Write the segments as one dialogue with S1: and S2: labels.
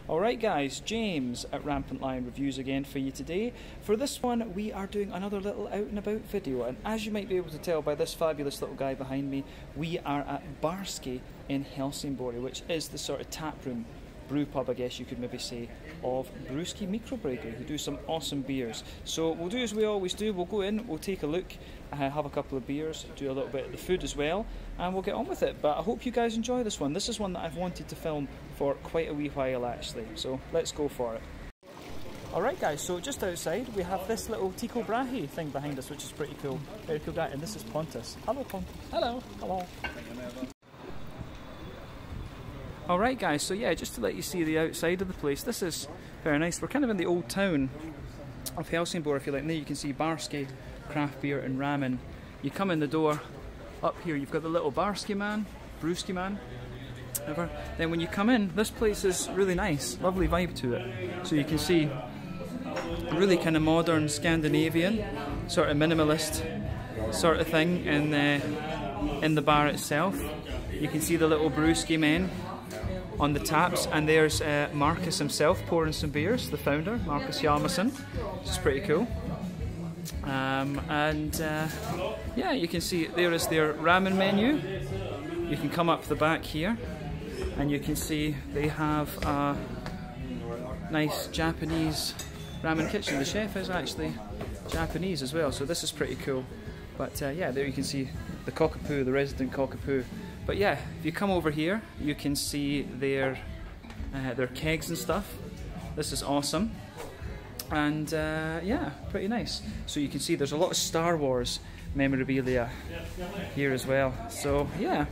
S1: Alright guys, James at Rampant Lion Reviews again for you today. For this one we are doing another little out and about video, and as you might be able to tell by this fabulous little guy behind me, we are at Barski in Helsingborg, which is the sort of tap room, brew pub I guess you could maybe say, of Bruski Mikrobryggeri, who do some awesome beers. So we'll do as we always do, we'll go in, we'll take a look, have a couple of beers, do a little bit of the food as well, and we'll get on with it. But I hope you guys enjoy this one. This is one that I've wanted to film for quite a wee while actually, so let's go for it. Alright guys, so just outside we have this little Tycho Brahe thing behind us, which is pretty cool. Very cool guy, and this is Pontus. Hello Pontus. Hello. Hello. Alright guys, so yeah, just to let you see the outside of the place, this is very nice. We're kind of in the old town of Helsingborg, if you like. And there you can see Barski, craft beer and ramen. You come in the door, up here you've got the little Barski man, Bruski man, whatever. Then when you come in, this place is really nice, lovely vibe to it. So you can see a really kind of modern Scandinavian, sort of minimalist sort of thing in the bar itself. You can see the little Bruski men on the taps, and there's Marcus himself pouring some beers, the founder, Marcus Hjalmarsson, which is pretty cool. Yeah, you can see there is their ramen menu. You can come up the back here and you can see they have a nice Japanese ramen kitchen. The chef is actually Japanese as well, so this is pretty cool. But yeah, there you can see the cockapoo, the resident cockapoo. But yeah, if you come over here, you can see their kegs and stuff. This is awesome. And yeah, pretty nice. So you can see there's a lot of Star Wars memorabilia here as well. So yeah.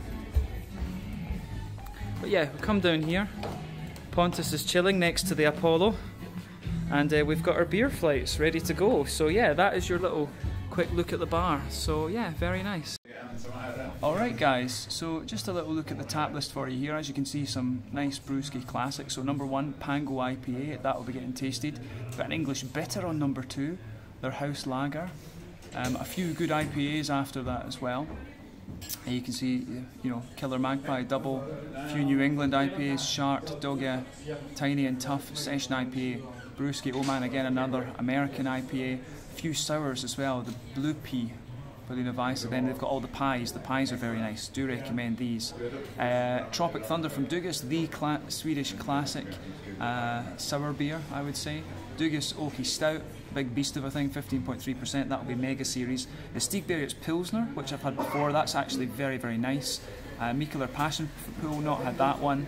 S1: But yeah, we'll come down here. Pontus is chilling next to the Apollo. And we've got our beer flights ready to go. So yeah, that is your little quick look at the bar. So yeah, very nice. Alright guys, so just a little look at the tap list for you here. As you can see, some nice Bruski classics. So number 1, Pango IPA, that will be getting tasted. We've got an English bitter on number 2, their house lager. A few good IPAs after that as well. You can see, you know, Killer Magpie Double, a few New England IPAs, Shart, Dogge, Tiny and Tough, Session IPA, Bruski Oman, again another American IPA, a few sours as well, the Blue Pea, Berliner Weisse. Then they've got all the pies are very nice, do recommend these. Tropic Thunder from Dugges, the Swedish classic sour beer, I would say. Dugges Oaky Stout, big beast of a thing, 15.3%, that will be Mega Series. The Stigbergets Pilsner, which I've had before, that's actually very, very nice. Mikkeller Passion Pool, not had that one.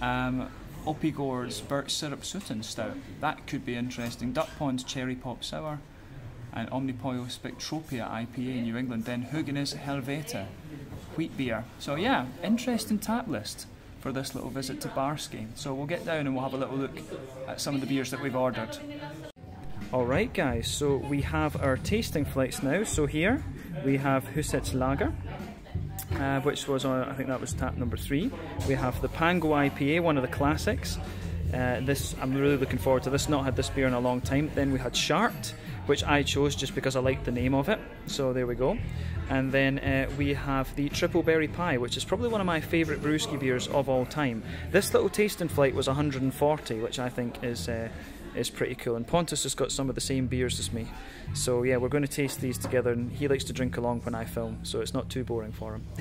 S1: Oppigård's Birch Syrup Sutton Stout, that could be interesting. Duck Pond's Cherry Pop Sour, and Omnipollo Spectropia IPA in New England. Then Hugeness Helvete wheat beer. So yeah, interesting tap list for this little visit to Barski. So we'll get down and we'll have a little look at some of the beers that we've ordered. Alright guys, so we have our tasting flights now. So here we have Husets Lager, which was on, I think that was tap number 3. We have the Pango IPA, one of the classics. This, I'm really looking forward to this, not had this beer in a long time. Then we had Shart, which I chose just because I liked the name of it, so there we go. And then we have the Triple Berry Pie, which is probably one of my favourite Bruski beers of all time. This little tasting flight was 140, which I think is pretty cool. And Pontus has got some of the same beers as me, so yeah, we're going to taste these together, and he likes to drink along when I film, so it's not too boring for him.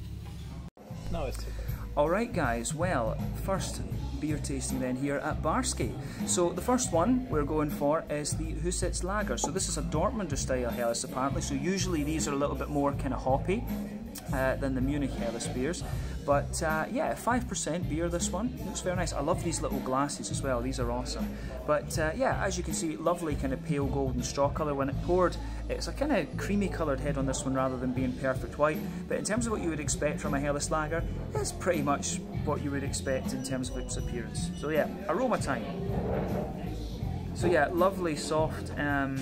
S2: No, it's
S1: Alright guys, well, first beer tasting then here at Barski. So the first one we're going for is the Husets Lager. So this is a Dortmunder style Helles apparently, so usually these are a little bit more kind of hoppy than the Munich Helles beers. But yeah, 5% beer, this one. Looks very nice. I love these little glasses as well, these are awesome. But yeah, as you can see, lovely kind of pale golden straw colour. When it poured, it's a kind of creamy coloured head on this one rather than being perfect white. But in terms of what you would expect from a Helles Lager, it's pretty much what you would expect in terms of its appearance. So yeah, aroma time. So yeah, lovely soft kind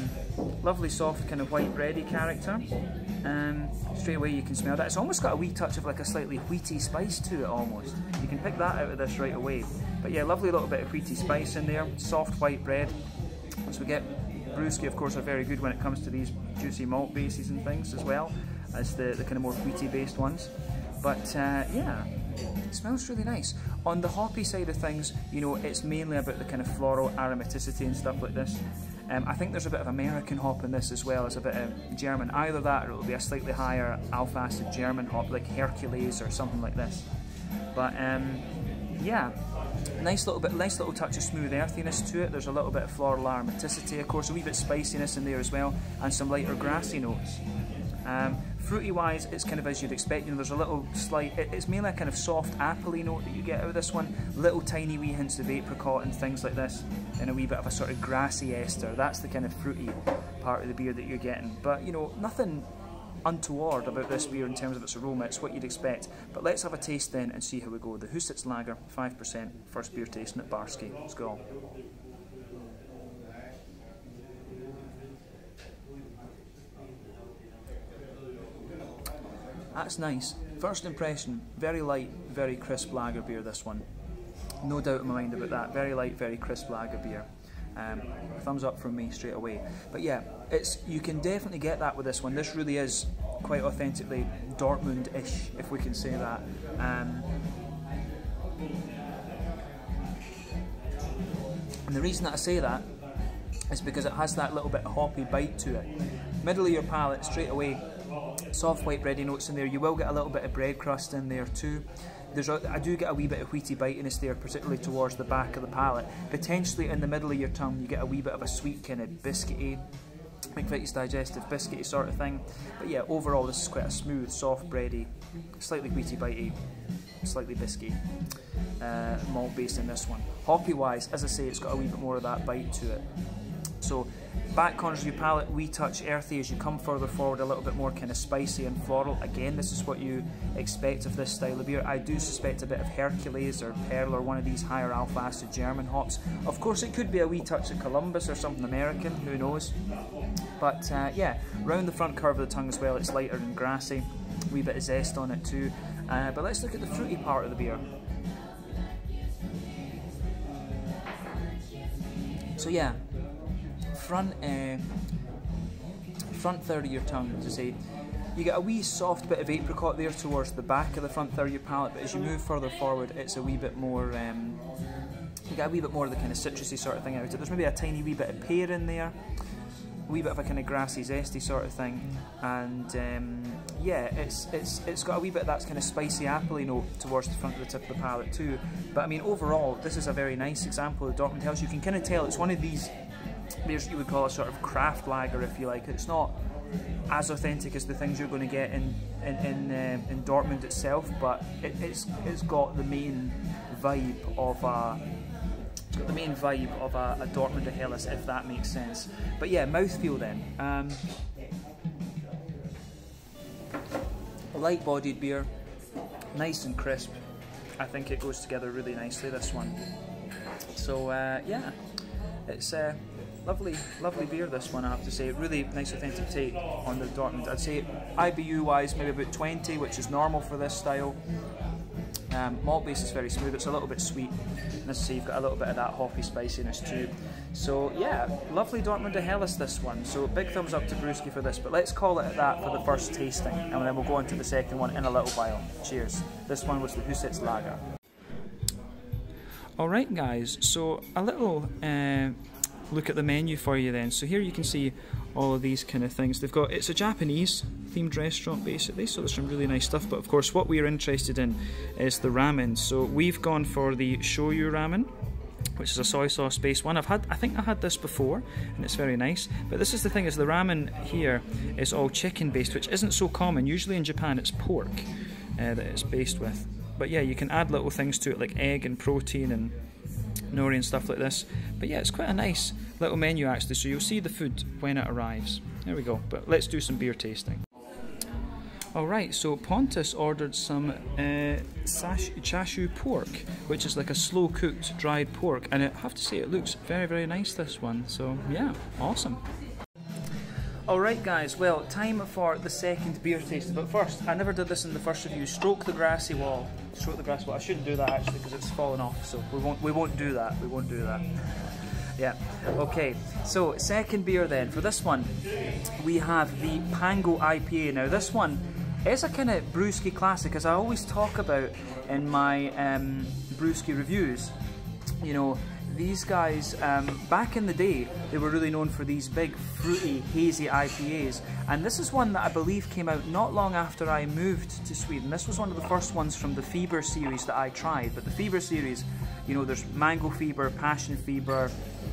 S1: of white bready character. Straight away you can smell that. It's almost got a wee touch of like a slightly wheaty spice to it almost. You can pick that out of this right away. But yeah, lovely little bit of wheaty spice in there, soft white bread. So we get Bruski, of course, are very good when it comes to these juicy malt bases and things as well as the kind of more wheaty based ones. But yeah, it smells really nice. on the hoppy side of things, you know, it's mainly about the kind of floral aromaticity and stuff like this. I think there's a bit of American hop in this as well as a bit of German. Either that or it'll be a slightly higher alpha acid German hop like Hercules or something like this. But yeah, nice little touch of smooth earthiness to it. There's a little bit of floral aromaticity, of course, a wee bit spiciness in there as well, and some lighter grassy notes. Fruity wise, it's kind of as you'd expect. You know, there's a little slight, it's mainly a kind of soft appley note that you get out of this one. Little tiny wee hints of apricot and things like this, and a wee bit of a sort of grassy ester. That's the kind of fruity part of the beer that you're getting. But you know, nothing untoward about this beer in terms of its aroma. It's what you'd expect. But let's have a taste then and see how we go. The Husets Lager, 5%, first beer tasting at Barski. Let's go. That's nice. First impression, very light, very crisp lager beer, this one. No doubt in my mind about that. Very light, very crisp lager beer. Thumbs up from me straight away. But yeah, you can definitely get that with this one. This really is quite authentically Dortmund-ish, if we can say that. And the reason that I say that is because it has that little bit of hoppy bite to it. Middle of your palate, straight away, soft white bready notes in there. You will get a little bit of bread crust in there too. I do get a wee bit of wheaty bitiness there, particularly towards the back of the palate. Potentially in the middle of your tongue, you get a wee bit of a sweet kind of biscuity, McVitie's Digestive biscuity sort of thing. But yeah, overall this is quite a smooth, soft, bready, slightly wheaty bitey, slightly biscuity malt base in this one. Hoppy wise, as I say, it's got a wee bit more of that bite to it. So back corners of your palate, wee touch earthy. As you come further forward, a little bit more kind of spicy and floral. Again, this is what you expect of this style of beer. I do suspect a bit of Hercules or Pearl or one of these higher alpha acid German hops. Of course, it could be a wee touch of Columbus or something American, who knows. But yeah, round the front curve of the tongue as well, it's lighter and grassy. A wee bit of zest on it too. But let's look at the fruity part of the beer. So yeah, front third of your tongue, as I say, you get a wee soft bit of apricot there towards the back of the front third of your palate, but as you move further forward, it's a wee bit more, you get a wee bit more of the kind of citrusy sort of thing out of it. There's maybe a tiny wee bit of pear in there, a wee bit of a kind of grassy, zesty sort of thing, and yeah, it's got a wee bit of that kind of spicy appley note towards the front of the tip of the palate too. But I mean, overall, this is a very nice example of Dortmund Hells. You can kind of tell it's one of these beers you would call a sort of craft lager, if you like. It's not as authentic as the things you're going to get in Dortmund itself, but it's got the main vibe of a Dortmunder Helles, if that makes sense. But yeah, mouthfeel then. A light-bodied beer, nice and crisp. I think it goes together really nicely, this one. So yeah, it's lovely beer, this one, I have to say. Really nice authentic take on the Dortmund. I'd say IBU wise maybe about 20, which is normal for this style. Malt base is very smooth, it's a little bit sweet, and as I say, you've got a little bit of that hoppy spiciness too. So yeah, lovely Dortmunder Helles, this one. So big thumbs up to Brewski for this, but let's call it at that for the first tasting, and then we'll go on to the second one in a little while. Cheers. This one was the Husets Lager. Alright guys, so a little look at the menu for you then. So here you can see all of these kind of things. They've got, it's a Japanese themed restaurant basically, so there's some really nice stuff, but of course what we're interested in is the ramen. So we've gone for the shoyu ramen, which is a soy sauce based one. I think I had this before and it's very nice, but this is the thing, is the ramen here is all chicken based, which isn't so common. Usually in Japan it's pork that it's based with, but yeah, you can add little things to it like egg and protein and nori and stuff like this. But yeah, it's quite a nice little menu actually, so you'll see the food when it arrives. There we go, but let's do some beer tasting. Alright, so Pontus ordered some chashu pork, which is like a slow cooked dried pork, and I have to say it looks very, very nice, this one. So yeah, awesome. Alright guys, well, time for the second beer tasting, but first, I never did this in the first review. Stroke the grassy wall. Stroke the grassy wall. I shouldn't do that actually because it's fallen off, so we won't do that. We won't do that. Yeah, okay, so second beer then. For this one, we have the Pango IPA. Now this one is a kind of Brewski classic, as I always talk about in my Brewski reviews, you know, these guys, back in the day, they were really known for these big, fruity, hazy IPAs. And this is one that I believe came out not long after I moved to Sweden. This was one of the first ones from the Feber series that I tried. But the Feber series, you know, there's Mango Feber, Passion Feber,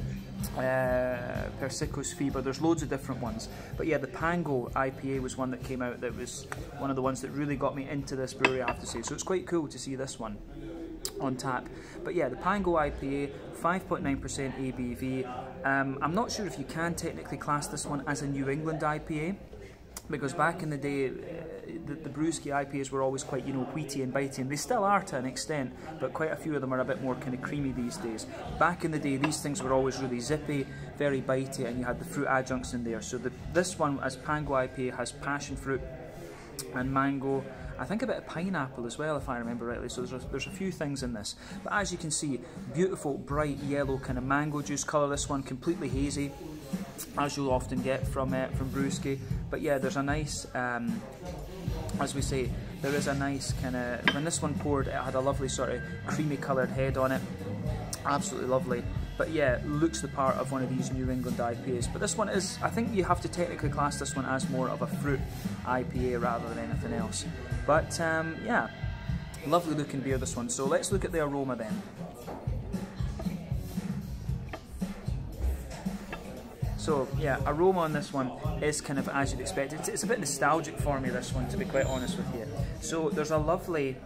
S1: Persicus Feber, there's loads of different ones. But yeah, the Pango IPA was one that came out that was one of the ones that really got me into this brewery, I have to say. So it's quite cool to see this one on tap. But yeah, the Pango IPA, 5.9% ABV. I'm not sure if you can technically class this one as a New England IPA, because back in the day, the Brewski IPAs were always quite, you know, wheaty and bitey, and they still are to an extent, but quite a few of them are a bit more kind of creamy these days. Back in the day, these things were always really zippy, very bitey, and you had the fruit adjuncts in there. So this one, as Pango IPA, has passion fruit and mango, I think a bit of pineapple as well, if I remember rightly. So there's a few things in this. But as you can see, beautiful, bright yellow kind of mango juice colour. This one completely hazy, as you'll often get from Brewski. But yeah, there's a nice, as we say, there is a nice kind of, when this one poured, it had a lovely sort of creamy coloured head on it. Absolutely lovely. But yeah, looks the part of one of these New England IPAs. But this one is, I think you have to technically class this one as more of a fruit IPA rather than anything else. But yeah, lovely looking beer, this one. So let's look at the aroma then. So yeah, aroma on this one is kind of as you'd expect. It's a bit nostalgic for me, this one, to be quite honest with you. So there's a lovely,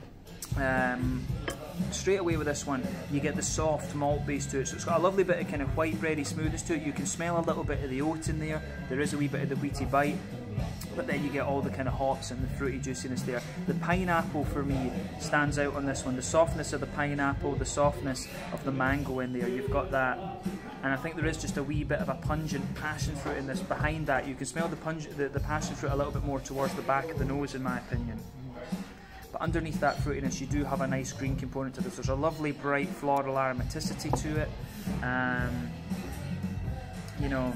S1: straight away with this one, you get the soft malt base to it. So it's got a lovely bit of kind of white bready smoothness to it. You can smell a little bit of the oat in there. There is a wee bit of the wheaty bite, but then you get all the kind of hops and the fruity juiciness there. The pineapple for me stands out on this one. The softness of the pineapple, the softness of the mango in there. You've got that. And I think there is just a wee bit of a pungent passion fruit in this. Behind that, you can smell the passion fruit a little bit more towards the back of the nose, in my opinion. But underneath that fruitiness, you do have a nice green component to this. There's a lovely bright floral aromaticity to it. You know,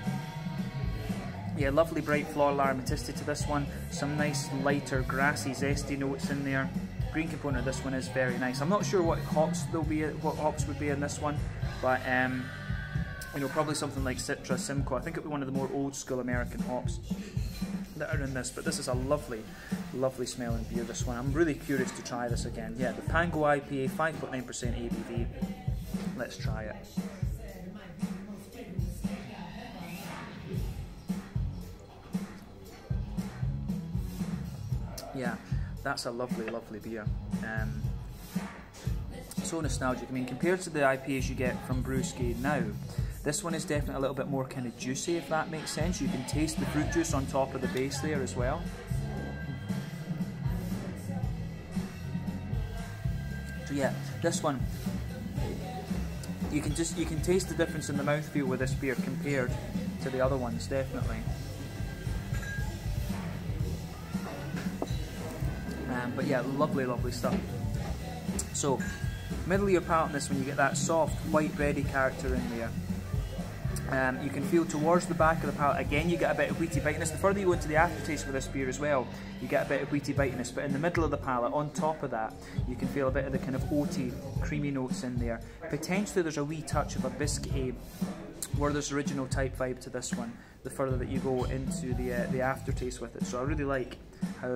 S1: yeah, lovely bright floral aromaticity to this one. Some nice lighter grassy zesty notes in there. Green component of this one is very nice. I'm not sure what hops would be in this one, but you know, probably something like Citra, Simcoe. I think it would be one of the more old school American hops that are in this. But this is a lovely, lovely smelling beer, this one. I'm really curious to try this again. Yeah, the Pango IPA, 5.9% ABV. Let's try it. Yeah, that's a lovely, lovely beer. So nostalgic. I mean, compared to the IPAs you get from Brewski now, this one is definitely a little bit more kind of juicy, if that makes sense. You can taste the fruit juice on top of the base there as well. So yeah, this one, you can taste the difference in the mouthfeel with this beer compared to the other ones, definitely. But yeah, lovely, lovely stuff. So, middle of your palate on this one, you get that soft, white bready character in there. You can feel towards the back of the palate, again you get a bit of wheaty bitiness. The further you go into the aftertaste with this beer as well, you get a bit of wheaty bitiness, but in the middle of the palate, on top of that, you can feel a bit of the kind of oaty, creamy notes in there. Potentially there's a wee touch of a biscuity, Werther's Original type vibe to this one, the further that you go into the aftertaste with it. So I really like how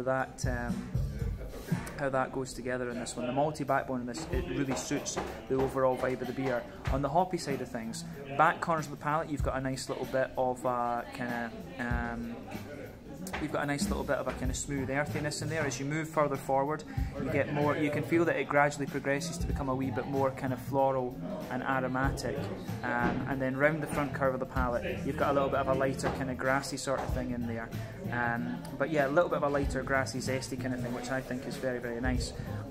S1: that goes together in this one. The malty backbone in this, it really suits the overall vibe of the beer. On the hoppy side of things, back corners of the palate, you've got a nice little bit of a kind of smooth earthiness in there. As you move further forward, you get more. You can feel that it gradually progresses to become a wee bit more kind of floral and aromatic. And then round the front curve of the palate, you've got a little bit of a lighter kind of grassy sort of thing in there. But yeah, a little bit of a lighter grassy zesty kind of thing, which I think is very, very nice.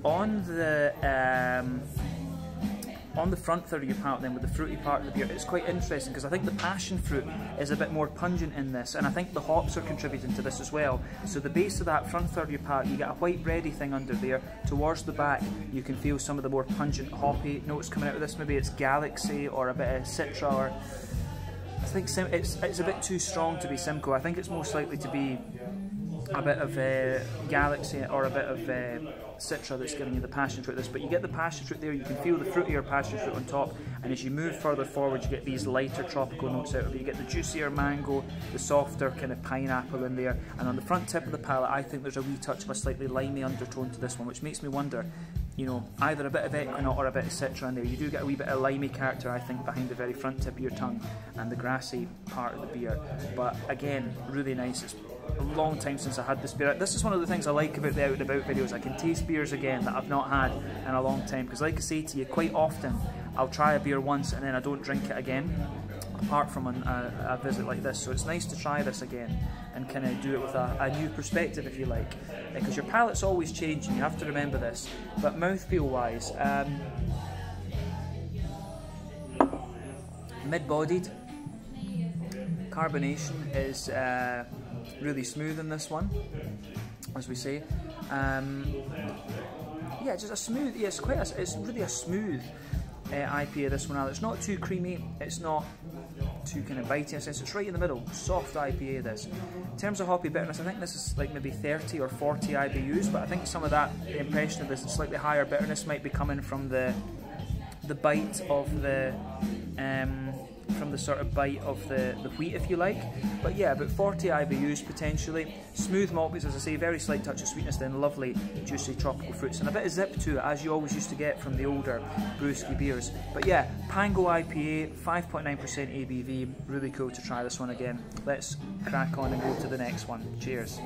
S1: On the front third of your palate then, with the fruity part of the beer, it's quite interesting because I think the passion fruit is a bit more pungent in this, and I think the hops are contributing to this as well. So the base of that front third of your palate, you get a white bready thing under there. Towards the back, you can feel some of the more pungent hoppy notes coming out of this. Maybe it's Galaxy or a bit of Citra, or I think it's a bit too strong to be Simcoe. I think it's most likely to be a bit of Galaxy or a bit of Citra that's giving you the passion fruit this, but you get the passion fruit there, you can feel the fruitier passion fruit on top, and as you move further forward you get these lighter tropical notes out of it. You get the juicier mango, the softer kind of pineapple in there, and on the front tip of the palate I think there's a wee touch of a slightly limey undertone to this one, which makes me wonder, you know, either a bit of Equinaut or a bit of Citra in there. You do get a wee bit of limey character, I think, behind the very front tip of your tongue and the grassy part of the beer. But again, really nice. It's a long time since I had this beer. This is one of the things I like about the Out and About videos. I can taste beers again that I've not had in a long time, because like I say to you, quite often I'll try a beer once and then I don't drink it again, apart from a visit like this. So it's nice to try this again and kind of do it with a new perspective, if you like, because your palate's always changing, you have to remember this. But mouthfeel wise, mid-bodied, carbonation is really smooth in this one, as we say. Yeah, just a smooth, yeah, it's really a smooth IPA, this one. It's not too creamy, it's not too kind of bitey in a sense, it's right in the middle, soft IPA this. In terms of hoppy bitterness, I think this is like maybe 30 or 40 IBUs, but I think some of that, the impression of this slightly higher bitterness might be coming from the bite of the from the sort of bite of the wheat, if you like. But yeah, about 40 IBUs potentially. Smooth malt base, as I say, very slight touch of sweetness, then lovely juicy tropical fruits, and a bit of zip to it, as you always used to get from the older brewski beers. But yeah, Pango IPA, 5.9% ABV, really cool to try this one again. Let's crack on and go to the next one. Cheers.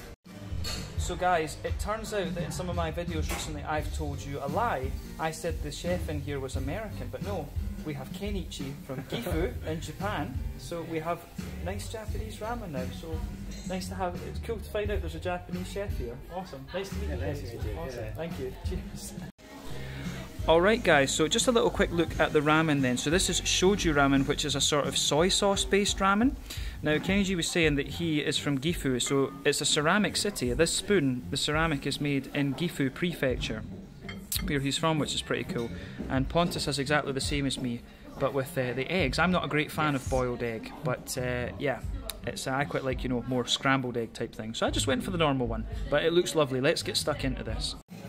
S1: So guys, it turns out that in some of my videos recently I've told you a lie. I said the chef in here was American, but no. We have Kenichi from Gifu in Japan, so we have nice Japanese ramen now. So nice to have. It's cool to find out there's a Japanese chef here. Awesome. Nice to meet you.
S2: Nice to meet you.
S1: Awesome.
S2: Yeah.
S1: Thank you. Cheers. Alright guys, so just a little quick look at the ramen then. So this is Shoju ramen, which is a sort of soy sauce based ramen. Now Kenji was saying that he is from Gifu, so it's a ceramic city. This spoon, the ceramic, is made in Gifu Prefecture, where he's from, which is pretty cool. And Pontus has exactly the same as me, but with the eggs. I'm not a great fan of boiled egg, but yeah, it's I quite like, you know, more scrambled egg type thing. So I just went for the normal one, but it looks lovely. Let's get stuck into this.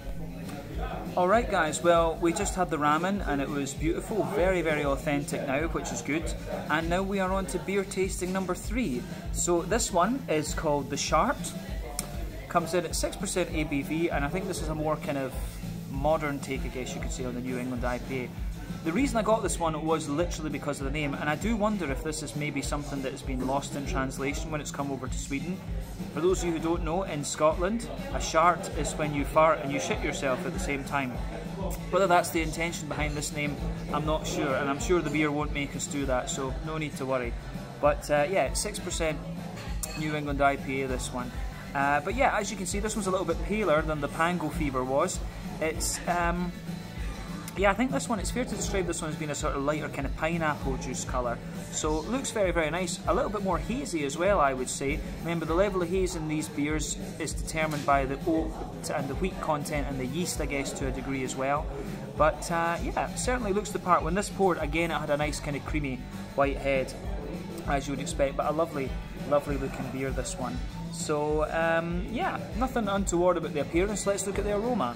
S1: Alright guys, well, we just had the ramen and it was beautiful, very, very authentic now, which is good. And now we are on to beer tasting number 3. So this one is called the Sharp. Comes in at 6% ABV, and I think this is a more kind of modern take, I guess you could say, on the New England IPA. The reason I got this one was literally because of the name, and I do wonder if this is maybe something that has been lost in translation when it's come over to Sweden. For those of you who don't know, in Scotland, a shart is when you fart and you shit yourself at the same time. Whether that's the intention behind this name, I'm not sure, and I'm sure the beer won't make us do that, so no need to worry. But yeah, 6% New England IPA, this one. But yeah, as you can see, this one's a little bit paler than the Pango Fever was. It's yeah, I think this one, it's fair to describe this one as being a sort of lighter kind of pineapple juice colour. So it looks very, very nice. A little bit more hazy as well, I would say. Remember, the level of haze in these beers is determined by the oat and the wheat content and the yeast, I guess, to a degree as well. But yeah, certainly looks the part. When this poured, again, it had a nice kind of creamy white head, as you would expect, but a lovely, lovely looking beer, this one. So yeah, nothing untoward about the appearance. Let's look at the aroma.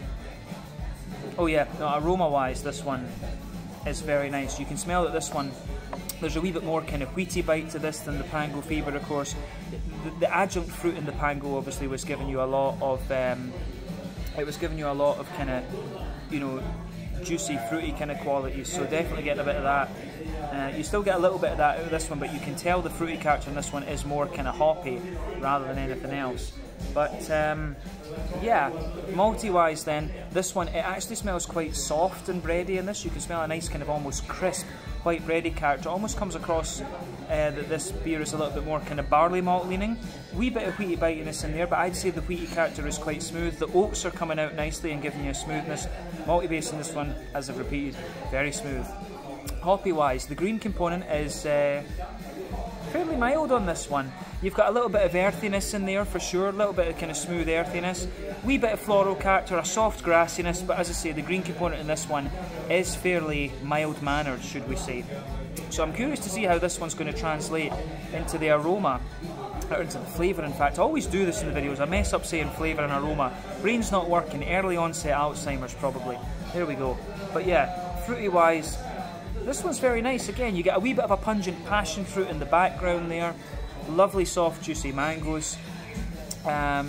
S1: Oh yeah, no, aroma-wise, this one is very nice. You can smell that this one, there's a wee bit more kind of wheaty bite to this than the Pango Fever, of course. The adjunct fruit in the Pango obviously was giving you a lot of, it was giving you a lot of kind of, you know, juicy, fruity kind of qualities. So definitely getting a bit of that. You still get a little bit of that out of this one, but you can tell the fruity character in this one is more kind of hoppy rather than anything else. But yeah, malty wise then, this one, it actually smells quite soft and bready in this. You can smell a nice kind of almost crisp white bready character. It almost comes across that this beer is a little bit more kind of barley malt leaning. Wee bit of wheaty bitiness in there, but I'd say the wheaty character is quite smooth. The oats are coming out nicely and giving you a smoothness. Malty base in this one, as I've repeated, very smooth. Hoppy wise, the green component is fairly mild on this one. You've got a little bit of earthiness in there for sure, a little bit of kind of smooth earthiness, wee bit of floral character, a soft grassiness, but as I say, the green component in this one is fairly mild-mannered, should we say. So I'm curious to see how this one's going to translate into the aroma. out into the flavour. In fact, I always do this in the videos. I mess up saying flavour and aroma. Brain's not working. Early onset Alzheimer's probably. There we go. But yeah, fruity wise, this one's very nice. Again, you get a wee bit of a pungent passion fruit in the background there. Lovely soft juicy mangoes. Yeah,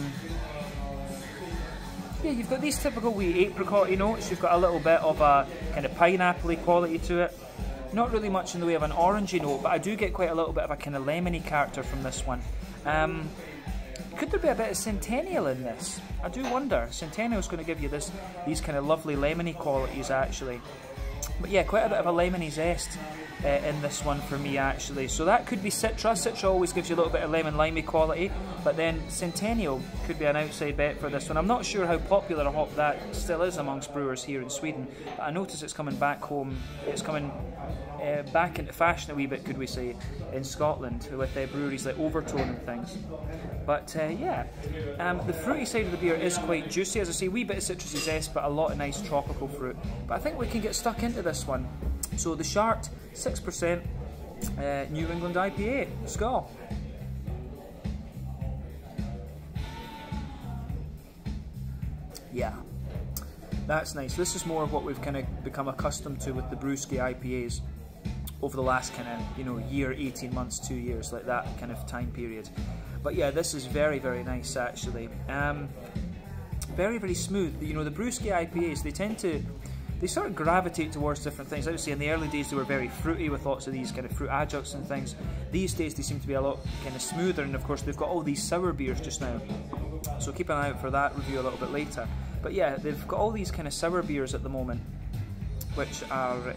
S1: you've got these typical wee apricot-y notes. You've got a little bit of a kind of pineapple-y quality to it. Not really much in the way of an orangey note, but I do get quite a little bit of a kind of lemony character from this one. Could there be a bit of Centennial in this? I do wonder. Centennial's going to give you these kind of lovely lemony qualities actually. But yeah, quite a bit of a lemony zest in this one for me actually. So that could be Citra. Citra always gives you a little bit of lemon limey quality, but then Centennial could be an outside bet for this one. I'm not sure how popular a hop that still is amongst brewers here in Sweden, but I notice it's coming back home. It's coming back into fashion a wee bit, could we say, in Scotland with breweries like Overtone and things. But yeah, the fruity side of the beer is quite juicy. As I say, a wee bit of citrusy zest, but a lot of nice tropical fruit. But I think we can get stuck into this one. So the Chart, 6% New England IPA. Skål. Yeah, that's nice. This is more of what we've kind of become accustomed to with the Brewski IPAs over the last kind of, you know, year, 18 months, 2 years, like that kind of time period. But yeah, this is very, very nice actually. Very, very smooth. You know, the Brewski IPAs, they sort of gravitate towards different things. I would say in the early days they were very fruity with lots of these kind of fruit adjuncts and things. These days they seem to be a lot kind of smoother, and of course they've got all these sour beers just now. So keep an eye out for that review a little bit later. But yeah, they've got all these kind of sour beers at the moment, which are,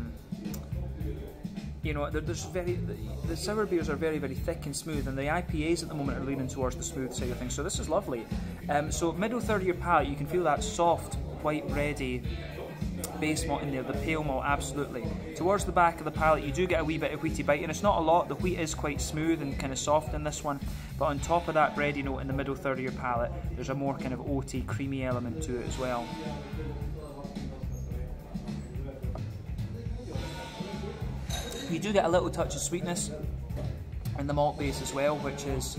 S1: you know, the sour beers are very, very thick and smooth, and the IPAs at the moment are leaning towards the smooth side of things. So this is lovely. So middle third of your palate, you can feel that soft, white, bready base malt in there, the pale malt, absolutely. Towards the back of the palate, you do get a wee bit of wheaty bite, and it's not a lot. The wheat is quite smooth and kind of soft in this one, but on top of that bready note in the middle third of your palate, there's a more kind of oaty, creamy element to it as well. You do get a little touch of sweetness in the malt base as well, which is,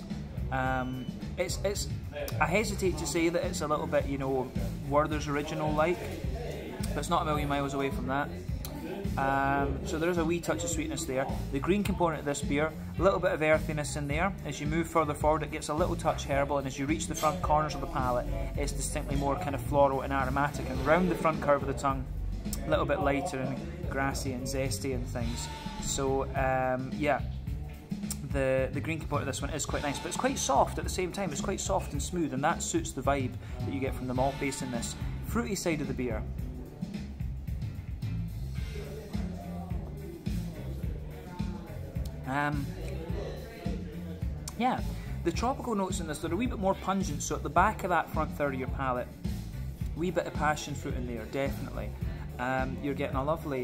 S1: I hesitate to say that it's a little bit, you know, Werther's Original like, but it's not a million miles away from that. So there is a wee touch of sweetness there. The green component of this beer, a little bit of earthiness in there. As you move further forward, it gets a little touch herbal, and as you reach the front corners of the palate, it's distinctly more kind of floral and aromatic, and round the front curve of the tongue, a little bit lighter and grassy and zesty and things. So yeah, the green component of this one is quite nice, but it's quite soft at the same time. It's quite soft and smooth, and that suits the vibe that you get from the malt base in this. Fruity side of the beer. Yeah, the tropical notes in this, they're a wee bit more pungent, so at the back of that front third of your palate, a wee bit of passion fruit in there, definitely. You're getting a lovely,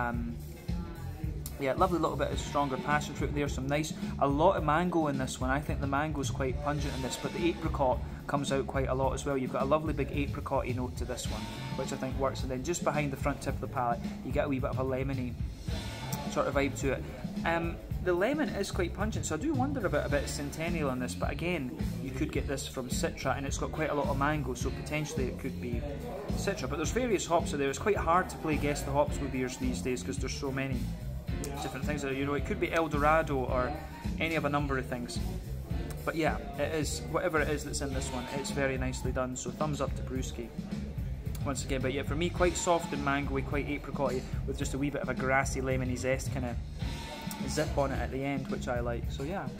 S1: yeah, lovely little bit of stronger passion fruit there, a lot of mango in this one. I think the mango's quite pungent in this, but the apricot comes out quite a lot as well. You've got a lovely big apricot-y note to this one, which I think works, and then just behind the front tip of the palate, you get a wee bit of a lemony sort of vibe to it. The lemon is quite pungent, so I do wonder about a bit of Centennial in this, but again, you could get this from Citra, and it's got quite a lot of mango, so potentially it could be Citra. But there's various hops in there. It's quite hard to play guess the hops with beers these days because there's so many different things. You know, it could be El Dorado or any of a number of things. But yeah, it is, whatever it is that's in this one, it's very nicely done, so thumbs up to Brewski once again. But yeah, for me, quite soft and mango-y, quite apricot-y, with just a wee bit of a grassy, lemony zest kind of zip on it at the end, which I like. So yeah.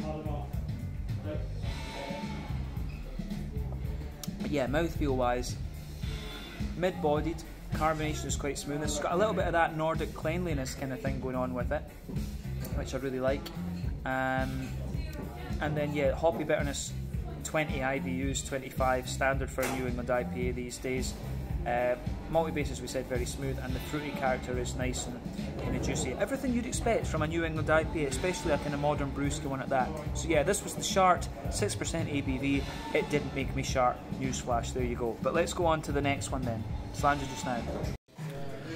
S1: But yeah, mouthfeel wise, mid-bodied, carbonation is quite smooth. It's got a little bit of that Nordic cleanliness kind of thing going on with it, which I really like. And then yeah, hoppy bitterness, 20 IBUs, 25 standard for a New England IPA these days. Malty base, as we said, very smooth, and the fruity character is nice and kind of juicy. Everything you'd expect from a New England IPA, especially a kind of modern brewski one at that. So yeah, this was the Chart, 6% ABV. It didn't make me sharp. Newsflash, there you go. But let's go on to the next one then. Slanger just now.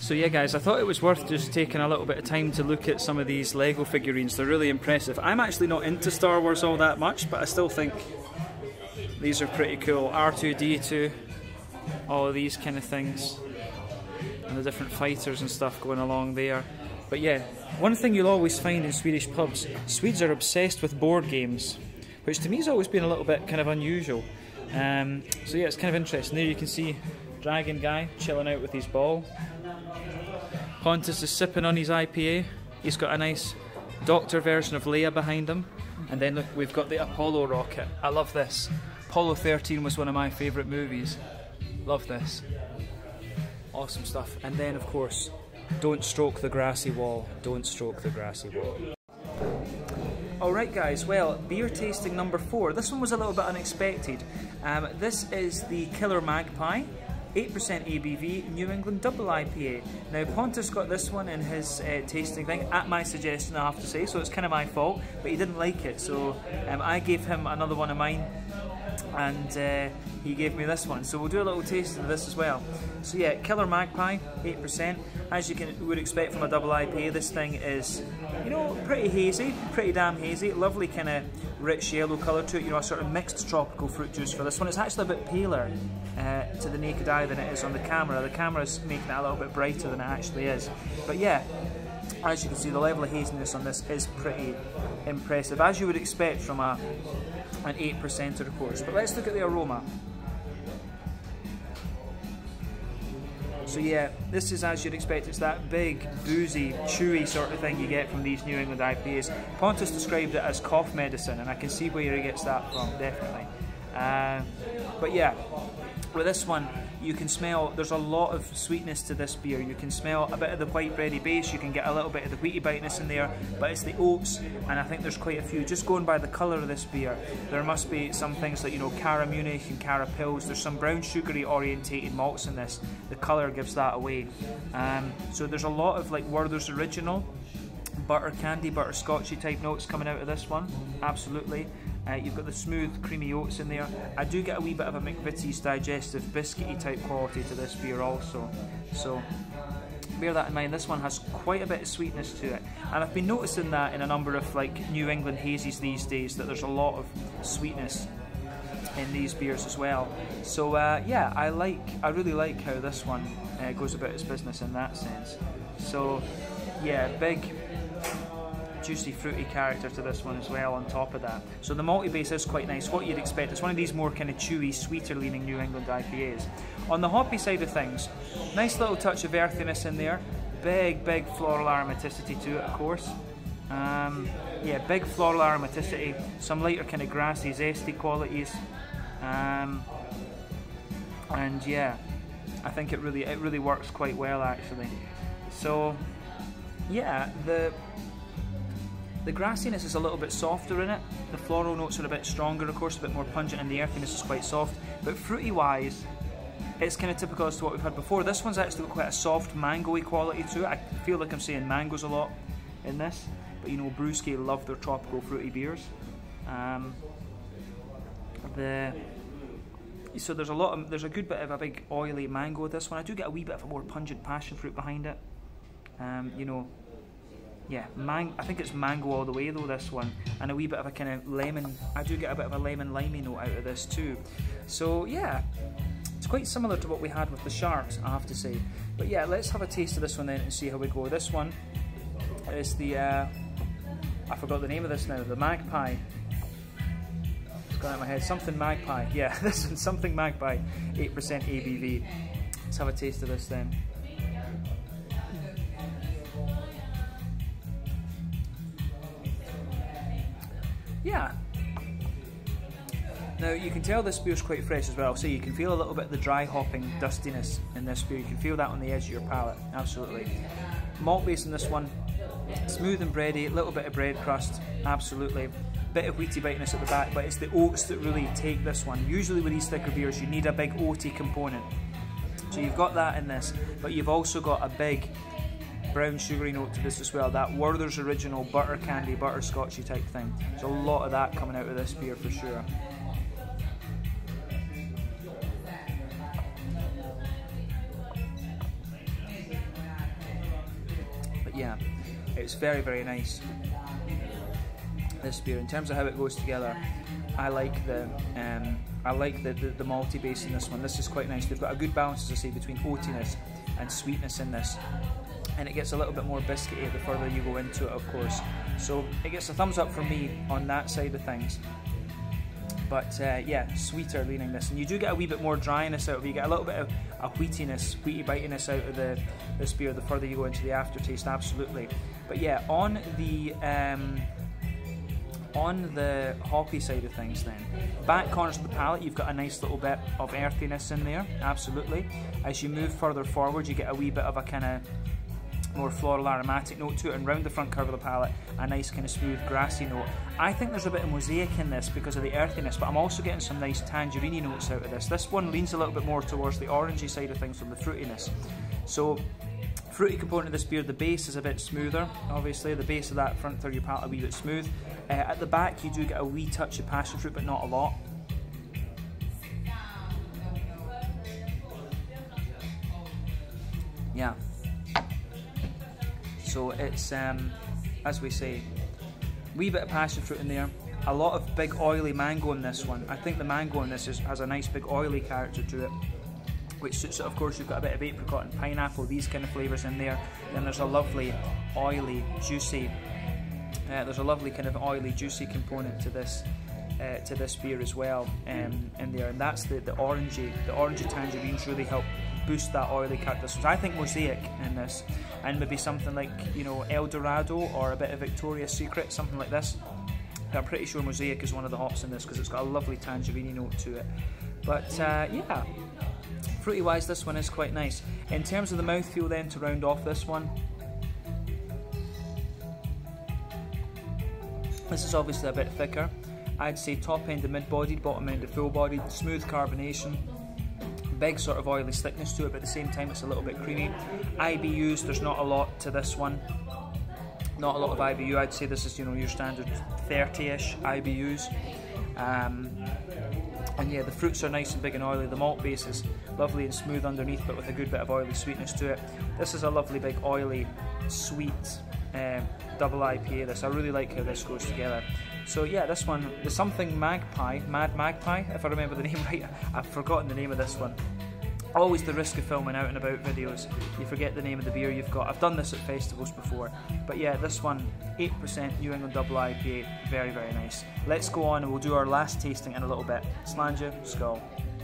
S1: So yeah guys, I thought it was worth just taking a little bit of time to look at some of these Lego figurines. They're really impressive. I'm actually not into Star Wars all that much, but I still think these are pretty cool. R2-D2, all of these kind of things, and the different fighters and stuff going along there. But yeah, one thing you'll always find in Swedish pubs, Swedes are obsessed with board games, which to me has always been a little bit kind of unusual. So yeah, it's kind of interesting. There you can see Dragon Guy chilling out with his ball. Pontus is sipping on his IPA. He's got a nice Doctor version of Leia behind him. And then look, we've got the Apollo rocket. I love this. Apollo 13 was one of my favourite movies. Love this. Awesome stuff. And then of course, don't stroke the grassy wall. Don't stroke the grassy wall. Alright guys, well, beer tasting number 4. This one was a little bit unexpected. This is the Killer Magpie. 8% ABV, New England Double IPA. Now Pontus got this one in his tasting thing, at my suggestion I have to say, so it's kind of my fault, but he didn't like it, so I gave him another one of mine, and he gave me this one. So we'll do a little taste of this as well. So yeah, Killer Magpie, 8%. As you would expect from a double IPA, this thing is, you know, pretty hazy, pretty damn hazy. Lovely kind of rich yellow colour to it, you know, a sort of mixed tropical fruit juice for this one. It's actually a bit paler to the naked eye than it is on the camera. The camera's making it a little bit brighter than it actually is. But yeah, as you can see, the level of haziness on this is pretty impressive, as you would expect from an 8%er, of course. But let's look at the aroma. So yeah, this is, as you'd expect, it's that big, boozy, chewy sort of thing you get from these New England IPAs. Pontus described it as cough medicine, and I can see where he gets that from, definitely. But yeah, with this one, you can smell, there's a lot of sweetness to this beer. You can smell a bit of the white bready base, you can get a little bit of the wheaty biteness in there, but it's the oats, and I think there's quite a few. Just going by the colour of this beer, there must be some things like, you know, Cara Munich and Cara Pils. There's some brown sugary orientated malts in this. The colour gives that away. So there's a lot of like Werther's Original, butter candy, butterscotchy type notes coming out of this one, absolutely. You've got the smooth, creamy oats in there. I do get a wee bit of a McVitie's digestive biscuity type quality to this beer also. So bear that in mind. This one has quite a bit of sweetness to it, and I've been noticing that in a number of like New England hazies these days, that there's a lot of sweetness in these beers as well. So yeah, I really like how this one goes about its business in that sense. So yeah, big juicy fruity character to this one as well on top of that. So the malty base is quite nice, what you'd expect. It's one of these more kind of chewy, sweeter leaning New England IPAs. On the hoppy side of things, nice little touch of earthiness in there, big floral aromaticity to it, of course. Yeah, big floral aromaticity, some lighter kind of grassy, zesty qualities, and yeah, I think it really works quite well actually. So yeah, the grassiness is a little bit softer in it. The floral notes are a bit stronger, of course, a bit more pungent, and the earthiness is quite soft. But fruity wise, it's kind of typical as to what we've had before. This one's actually got quite a soft mango-y quality to it. I feel like I'm saying mangoes a lot in this, but you know, Brewski love their tropical fruity beers. So there's a good bit of a big oily mango with this one. I do get a wee bit of a more pungent passion fruit behind it. You know, yeah, I think it's mango all the way though, this one, and a wee bit of a kind of lemon. I do get a bit of a lemon limey note out of this too. So yeah, it's quite similar to what we had with the Sharks, I have to say. But yeah, let's have a taste of this one then and see how we go. This one is the I forgot the name of this now, the Magpie. It's gone out of my head. Something Magpie. Yeah, this one's Something Magpie, 8% ABV. Let's have a taste of this then. Yeah. Now you can tell this beer's quite fresh as well, so you can feel a little bit of the dry hopping dustiness in this beer. You can feel that on the edge of your palate, absolutely. Malt base in this one, smooth and bready, a little bit of bread crust, absolutely. Bit of wheaty bitiness at the back, but it's the oats that really take this one. Usually with these thicker beers you need a big oaty component. So you've got that in this, but you've also got a big brown sugary note to this as well, that Werther's Original butter candy, butterscotchy type thing. There's a lot of that coming out of this beer for sure. But yeah, it's very, very nice, this beer. In terms of how it goes together, I like the malty base in this one. This is quite nice. They've got a good balance, as I say, between oatiness and sweetness in this, and it gets a little bit more biscuity the further you go into it, of course. So it gets a thumbs up from me on that side of things. But yeah, sweeter leaning this, and you do get a wee bit more dryness out of it. You get a little bit of a wheaty bitiness out of this beer the further you go into the aftertaste, absolutely. But yeah, on the hoppy side of things then, back corners of the palate, you've got a nice little bit of earthiness in there, absolutely. As you move further forward, you get a wee bit of a kind of more floral aromatic note to it, and round the front curve of the palate, a nice kind of smooth grassy note. I think there's a bit of mosaic in this because of the earthiness, but I'm also getting some nice tangerine notes out of this. This one leans a little bit more towards the orangey side of things from the fruitiness. So, fruity component of this beer, the base is a bit smoother, obviously. The base of that front third of your palate a wee bit smooth. At the back you do get a wee touch of passion fruit, but not a lot. Yeah. So it's, as we say, wee bit of passion fruit in there. A lot of big oily mango in this one. I think the mango in this has a nice big oily character to it, which suits it. Of course, you've got a bit of apricot and pineapple, these kind of flavours in there. Then there's a lovely oily, juicy, juicy component to this beer as well in there, and that's the orangey tangerines really help boost that oily character. So I think mosaic in this, and maybe something like, you know, El Dorado or a bit of Victoria's Secret, something like this. I'm pretty sure mosaic is one of the hops in this because it's got a lovely tangerine note to it. But yeah, fruity wise, this one is quite nice. In terms of the mouthfeel then, to round off this one, this is obviously a bit thicker. I'd say top end of mid-bodied, bottom end of full-bodied, smooth carbonation, big sort of oily slickness to it, but at the same time it's a little bit creamy. IBUs, there's not a lot to this one. Not a lot of IBU. I'd say this is, you know, your standard 30-ish IBUs. And yeah, the fruits are nice and big and oily. The malt base is lovely and smooth underneath, but with a good bit of oily sweetness to it. This is a lovely big oily, sweet double IPA. This, I really like how this goes together. So yeah, this one, the something magpie, Mad Magpie, if I remember the name right. I've forgotten the name of this one. Always the risk of filming out and about videos, you forget the name of the beer you've got. I've done this at festivals before, but yeah, this one, 8% New England double IPA, very, very nice. Let's go on and we'll do our last tasting in a little bit. Slàinte, skål.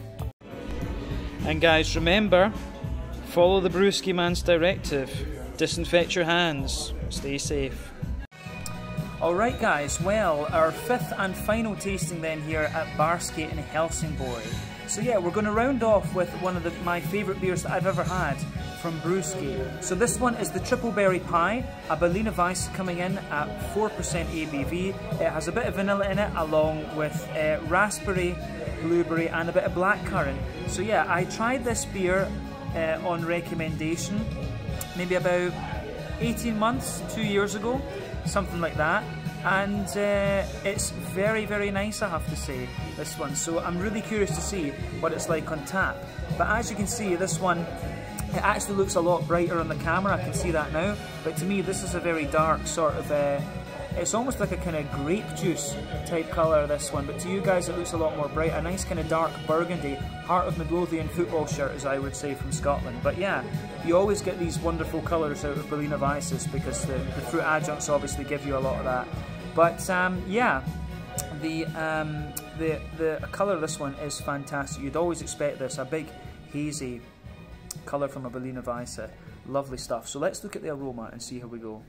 S2: And guys, remember, follow the Brewski Man's directive. Disinfect your hands. Stay safe.
S1: Alright guys, well, our fifth and final tasting then here at Barskate in Helsingborg. So yeah, we're going to round off with one of my favourite beers that I've ever had from Brewski. So this one is the Triple Berry Pie, a Berliner Weisse coming in at 4% ABV. It has a bit of vanilla in it along with raspberry, blueberry and a bit of blackcurrant. So yeah, I tried this beer on recommendation maybe about 18 months, 2 years ago, something like that. And it's very, very nice, I have to say, this one. So I'm really curious to see what it's like on tap. But as you can see, this one, it actually looks a lot brighter on the camera, I can see that now. But to me, this is a very dark sort of, it's almost like a kind of grape juice type colour, this one. But to you guys, it looks a lot more bright, a nice kind of dark burgundy, Heart of Midlothian football shirt, as I would say, from Scotland. But yeah, you always get these wonderful colours out of Berliner Weisses because the fruit adjuncts obviously give you a lot of that. But yeah, the colour of this one is fantastic. You'd always expect this, a big hazy colour from a Berliner Weisse. Lovely stuff. So let's look at the aroma and see how we go.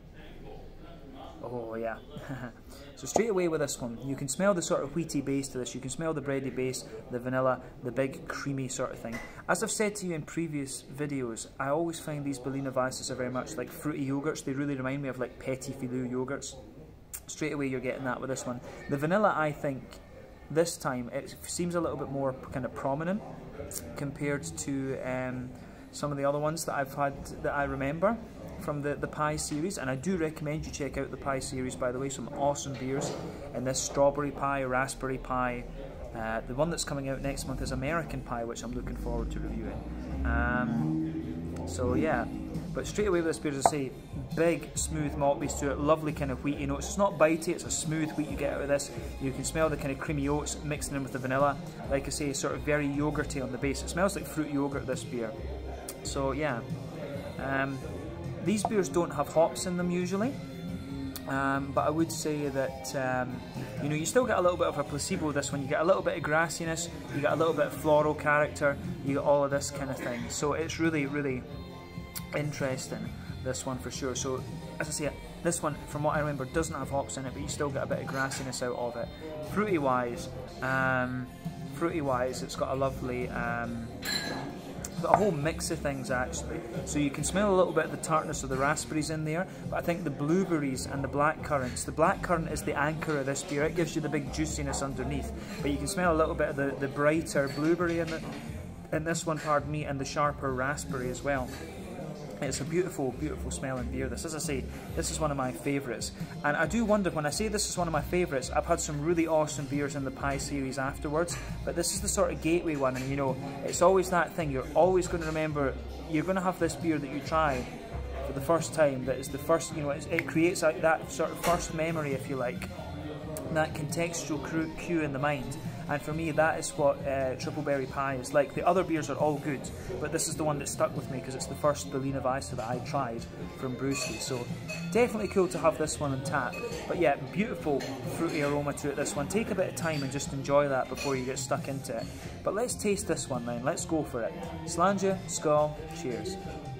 S1: Oh yeah. So straight away with this one, you can smell the sort of wheaty base to this. You can smell the bready base, the vanilla, the big creamy sort of thing. As I've said to you in previous videos, I always find these Berliner Weisses are very much like fruity yogurts. They really remind me of like Petit Filou yogurts. Straight away you're getting that with this one. The vanilla, I think, this time, it seems a little bit more kind of prominent compared to some of the other ones that I've had that I remember from the pie series. And I do recommend you check out the pie series, by the way. Some awesome beers in this: strawberry pie, raspberry pie. The one that's coming out next month is American pie, which I'm looking forward to reviewing. So yeah,
S2: But straight away with this beer, as I say, big, smooth malt base to it, lovely kind of wheaty notes. It's not bitey, it's a smooth wheat you get out of this. You can smell the kind of creamy oats mixing in with the vanilla. Like I say, sort of very yogurty on the base. It smells like fruit yogurt, this beer. So yeah, these beers don't have hops in them usually. But I would say that you know, you still get a little bit of a placebo with this one. You get a little bit of grassiness, you get a little bit of floral character, you get all of this kind of thing. So it's really, really interesting, this one for sure. So as I say, this one, from what I remember, doesn't have hops in it, but you still get a bit of grassiness out of it. Fruity wise, it's got a lovely got a whole mix of things actually. So you can smell a little bit of the tartness of the raspberries in there, but I think the blueberries and the blackcurrants, the blackcurrant is the anchor of this beer. It gives you the big juiciness underneath, but you can smell a little bit of the brighter blueberry in this one, pardon me, and the sharper raspberry as well. It's a beautiful, beautiful smelling beer. This, as I say, this is one of my favourites. And I do wonder, when I say this is one of my favourites, I've had some really awesome beers in the Pie series afterwards, but this is the sort of gateway one, and you know, it's always that thing, you're always going to remember, you're going to have this beer that you try for the first time, that is the first, you know, it creates that sort of first memory, if you like, that contextual cue in the mind. And for me, that is what Triple Berry Pie is like. The other beers are all good, but this is the one that stuck with me because it's the first Berliner Weisse that I tried from Brewski. So definitely cool to have this one on tap. But yeah, beautiful fruity aroma to it, this one. Take a bit of time and just enjoy that before you get stuck into it. But let's taste this one then. Let's go for it. Slàinte, skål, cheers.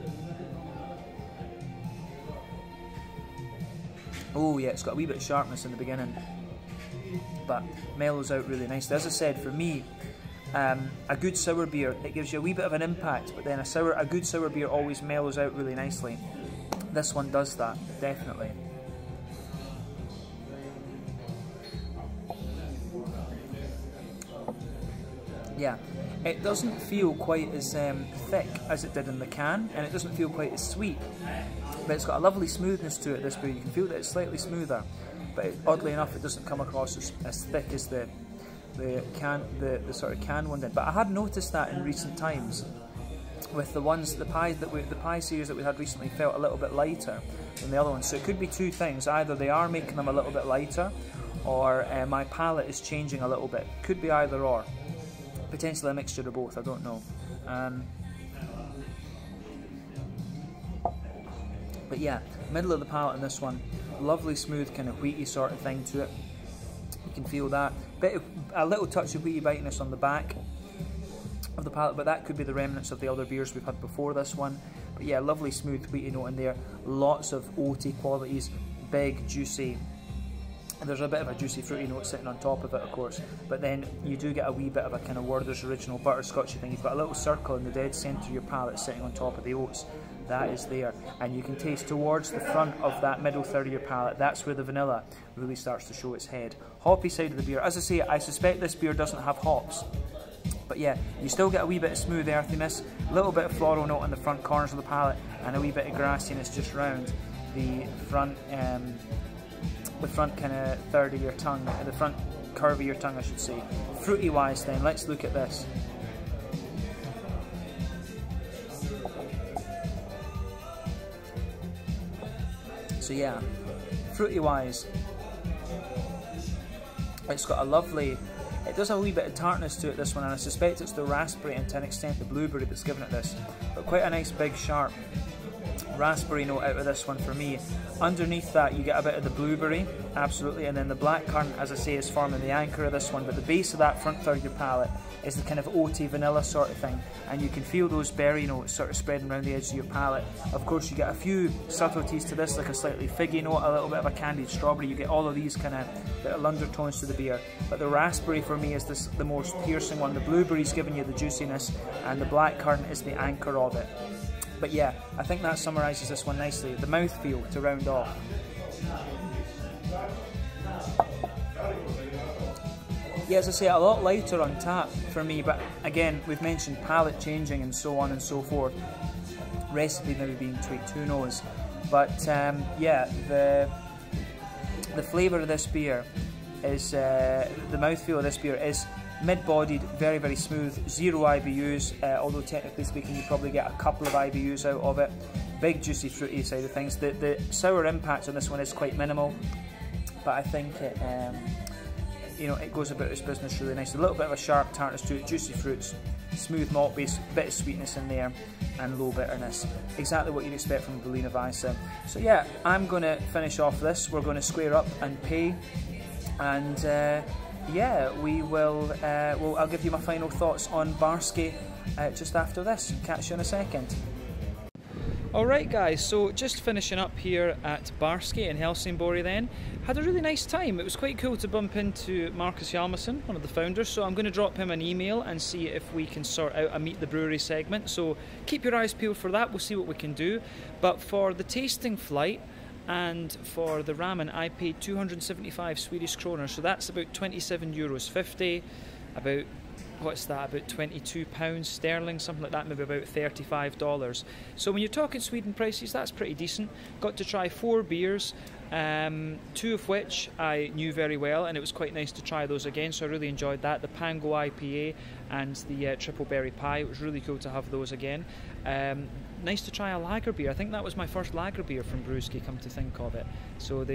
S2: Oh yeah, it's got a wee bit of sharpness in the beginning, but mellows out really nicely. As I said, for me, a good sour beer, it gives you a wee bit of an impact, but then a good sour beer always mellows out really nicely. This one does that, definitely. Yeah, it doesn't feel quite as thick as it did in the can, and it doesn't feel quite as sweet, but it's got a lovely smoothness to it, this beer. You can feel that it's slightly smoother, but oddly enough, it doesn't come across as thick as the sort of can one did. But I had noticed that in recent times with the ones, the pie series that we had recently felt a little bit lighter than the other ones. So it could be two things: either they are making them a little bit lighter, or my palate is changing a little bit. Could be either or. Potentially a mixture of both. I don't know. But yeah, middle of the palate in this one. Lovely smooth kind of wheaty sort of thing to it. You can feel that. A little touch of wheaty bitiness on the back of the palate, but that could be the remnants of the other beers we've had before this one. But yeah, lovely smooth wheaty note in there. Lots of oaty qualities, big, juicy. And there's a bit of a juicy fruity note sitting on top of it, of course. But then you do get a wee bit of a kind of Werther's Original butterscotchy thing. You've got a little circle in the dead centre of your palate sitting on top of the oats. That is there, and you can taste towards the front of that middle third of your palate. That's where the vanilla really starts to show its head. Hoppy side of the beer. As I say, I suspect this beer doesn't have hops, but yeah, you still get a wee bit of smooth earthiness, a little bit of floral note in the front corners of the palate, and a wee bit of grassiness just round the front kind of third of your tongue, the front curve of your tongue, I should say. Fruity wise then, let's look at this. So yeah, fruity wise, it's got a lovely, it does have a wee bit of tartness to it, this one, and I suspect it's the raspberry and to an extent the blueberry that's given it this, but quite a nice big sharp raspberry note out of this one for me. Underneath that you get a bit of the blueberry, absolutely, and then the blackcurrant, as I say, is forming the anchor of this one, but the base of that front third of your palate is the kind of oaty vanilla sort of thing, and you can feel those berry notes sort of spreading around the edge of your palate. Of course you get a few subtleties to this, like a slightly figgy note, a little bit of a candied strawberry. You get all of these kind of little undertones to the beer, but the raspberry for me is the most piercing one. The blueberry's giving you the juiciness, and the blackcurrant is the anchor of it. But yeah, I think that summarises this one nicely. The mouthfeel to round off. Yeah, as I say, a lot lighter on tap for me, but again, we've mentioned palate changing and so on and so forth. Recipe maybe being tweaked, who knows. But yeah, the flavour of this beer is, the mouthfeel of this beer is mid-bodied, very, very smooth, 0 IBUs, although technically speaking you probably get a couple of IBUs out of it. big juicy fruity side of things. The sour impact on this one is quite minimal, but I think it, you know, it goes about its business really nice. A little bit of a sharp tartness to it, juicy fruits, smooth malt base, bit of sweetness in there, and low bitterness. Exactly what you'd expect from Berliner Weisse. So yeah, I'm going to finish off this. We're going to square up and pay, and yeah, we will. Well, I'll give you my final thoughts on Barski just after this. Catch you in a second.
S1: Alright guys, so just finishing up here at Barski in Helsingborg then. Had a really nice time. It was quite cool to bump into Marcus Hjalmarsson, one of the founders, so I'm going to drop him an email and see if we can sort out a Meet the Brewery segment. So keep your eyes peeled for that, we'll see what we can do. But for the tasting flight and for the ramen, I paid 275 Swedish kronor, so that's about €27.50, about, what's that, about £22 sterling, something like that, maybe about $35. So when you're talking Sweden prices, that's pretty decent. Got to try 4 beers, 2 of which I knew very well, and it was quite nice to try those again, so I really enjoyed that. The Pango IPA and the Triple Berry Pie, it was really cool to have those again. Nice to try a lager beer. I think that was my first lager beer from Brewski, come to think of it. So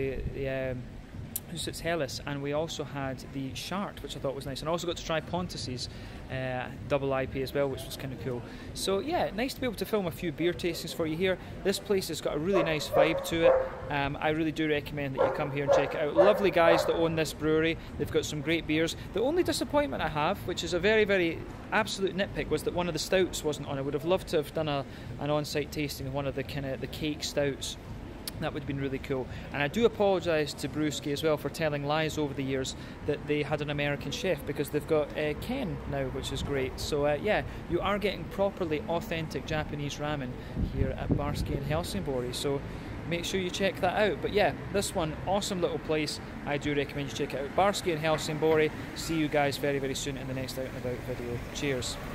S1: it's Helles, and we also had the Shart, which I thought was nice, and I also got to try Pontus's double IPA as well, which was kind of cool. So yeah, nice to be able to film a few beer tastings for you here. This place has got a really nice vibe to it. I really do recommend that you come here and check it out. Lovely guys that own this brewery. They've got some great beers. The only disappointment I have, which is a very, very absolute nitpick, was that one of the stouts wasn't on. I would have loved to have done an on-site tasting of one of the cake stouts. That would have been really cool. And I do apologise to Brewski as well for telling lies over the years that they had an American chef, because they've got Ken now, which is great. So yeah, you are getting properly authentic Japanese ramen here at Barski in Helsingborg. So make sure you check that out. But yeah, this one, awesome little place. I do recommend you check it out. Barski in Helsingborg. See you guys very, very soon in the next Out and About video. Cheers.